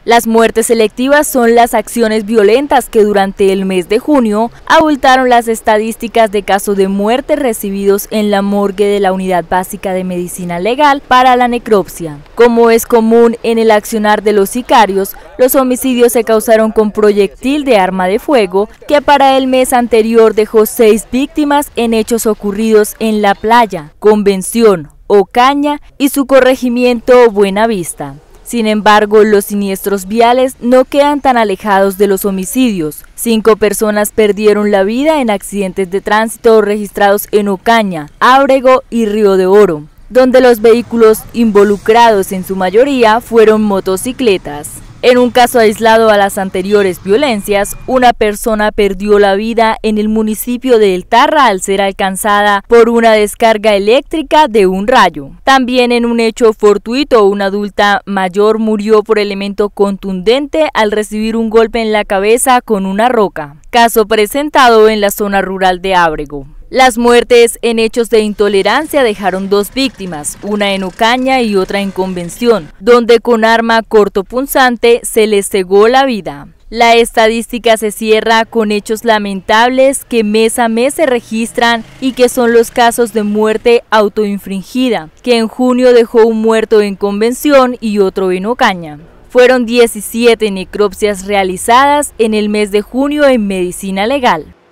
Las muertes selectivas son las acciones violentas que durante el mes de junio abultaron las estadísticas de casos de muerte recibidos en la morgue de la Unidad Básica de Medicina Legal para la necropsia. Como es común en el accionar de los sicarios, los homicidios se causaron con proyectil de arma de fuego, que para el mes anterior dejó 6 víctimas en hechos ocurridos en La Playa, Convención, Ocaña y su corregimiento Buenavista. Sin embargo, los siniestros viales no quedan tan alejados de los homicidios. 5 personas perdieron la vida en accidentes de tránsito registrados en Ocaña, Ábrego y Río de Oro, donde los vehículos involucrados en su mayoría fueron motocicletas. En un caso aislado a las anteriores violencias, una persona perdió la vida en el municipio de El Tarra al ser alcanzada por una descarga eléctrica de un rayo. También en un hecho fortuito, una adulta mayor murió por elemento contundente al recibir un golpe en la cabeza con una roca. Caso presentado en la zona rural de Ábrego. Las muertes en hechos de intolerancia dejaron 2 víctimas, una en Ocaña y otra en Convención, donde con arma cortopunzante se les cegó la vida. La estadística se cierra con hechos lamentables que mes a mes se registran y que son los casos de muerte autoinfringida, que en junio dejó un muerto en Convención y otro en Ocaña. Fueron 17 necropsias realizadas en el mes de junio en medicina legal.